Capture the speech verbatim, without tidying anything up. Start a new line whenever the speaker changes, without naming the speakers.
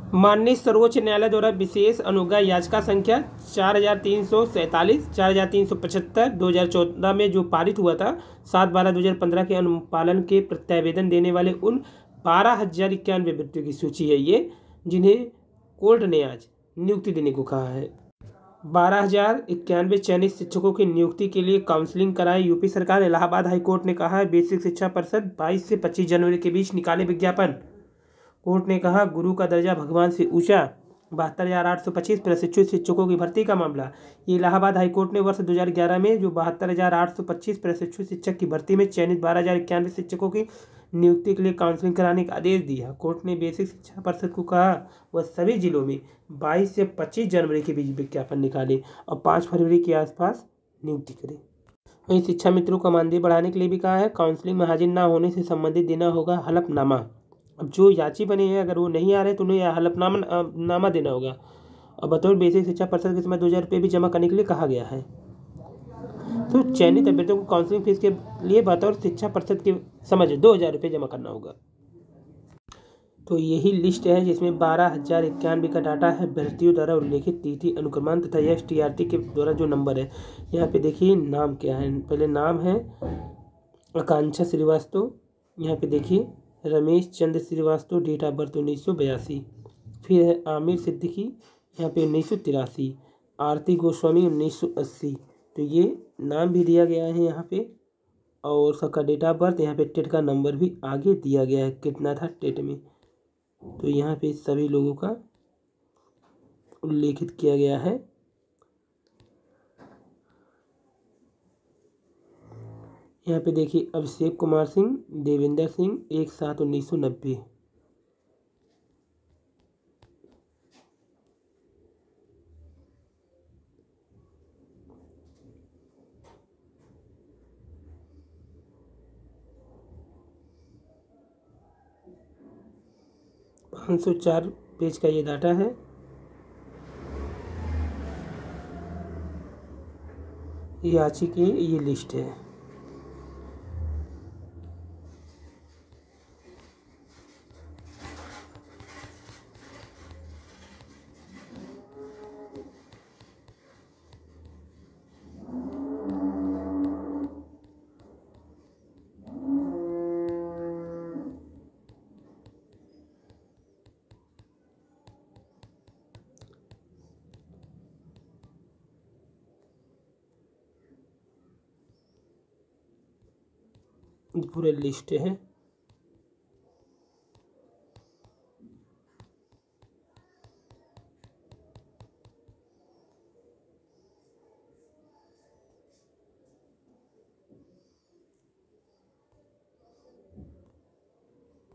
माननीय सर्वोच्च न्यायालय द्वारा विशेष अनुज्ञा याचिका संख्या चार हजार तीन सौ सैंतालीस, चार हजार तीन सौ पचहत्तर दो हजार चौदह में जो पारित हुआ था, सात बारह दो हजार पंद्रह के अनुपालन के प्रत्यावेदन देने वाले उन बारह हजार इक्यानवे व्यक्तियों की सूची है ये, जिन्हें कोर्ट ने आज नियुक्ति देने को कहा है। बारह हजार इक्यानवे चयनित शिक्षकों की नियुक्ति के लिए काउंसलिंग कराए यूपी सरकार। इलाहाबाद हाईकोर्ट ने कहा है बेसिक शिक्षा परिषद बाईस से पच्चीस जनवरी के बीच निकाले विज्ञापन। कोर्ट ने कहा गुरु का दर्जा भगवान से ऊंचा, बहत्तर हजार आठ सौ पच्चीस प्रशिक्षित शिक्षकों की भर्ती का मामला। ये इलाहाबाद हाईकोर्ट ने वर्ष दो हजार ग्यारह में जो बहत्तर हजार आठ सौ पच्चीस प्रशिक्षित शिक्षक की भर्ती में चयनित बारह हजार इक्यानवे शिक्षकों की नियुक्ति के लिए काउंसलिंग कराने का आदेश दिया। कोर्ट ने बेसिक शिक्षा परिषद को कहा वह सभी जिलों में बाईस से पच्चीस जनवरी के बीच विज्ञापन निकाले और पाँच फरवरी के आसपास नियुक्ति करे। वहीं शिक्षा मित्रों का मानदेय बढ़ाने के लिए भी कहा है। काउंसलिंग में हाजिर न होने से संबंधित देना होगा हलफनामा। अब जो याची बने हैं अगर वो नहीं आ रहे तो उन्हें हलफनामा नामा देना होगा। और बतौर बेसिक शिक्षा परिषद के समय दो हज़ार रुपये भी जमा करने के लिए कहा गया है। तो चयनित अभ्यर्थियों को काउंसलिंग फीस के लिए बतौर शिक्षा परिषद के समझ दो हज़ार रुपये जमा करना होगा। तो यही लिस्ट है जिसमें बारह हजार इक्यानवे का डाटा है, अभ्यर्थियों द्वारा उल्लेखित तिथि अनुक्रमांक तथा एस टी आर टी के द्वारा जो नंबर है। यहाँ पे देखिए नाम क्या है। पहले नाम है आकांक्षा श्रीवास्तव, यहाँ पे देखिए Ramesh Chandra Srivastava, date of birth उन्नीस सौ बयासी। फिर है आमिर सिद्दीकी, यहाँ पे उन्नीस सौ तिरासी। आरती गोस्वामी उन्नीस सौ अस्सी। तो ये नाम भी दिया गया है यहाँ पे और सबका डेट ऑफ बर्थ। यहाँ पे टेट का नंबर भी आगे दिया गया है कितना था टेट में। तो यहाँ पे सभी लोगों का उल्लेखित किया गया है। यहाँ पे देखिए अभिषेक कुमार सिंह, देवेंद्र सिंह, एक सात उन्नीस सौ नब्बे। पाँच सौ चार पेज का ये डाटा है। याची की ये लिस्ट है। पूरे लिस्ट है।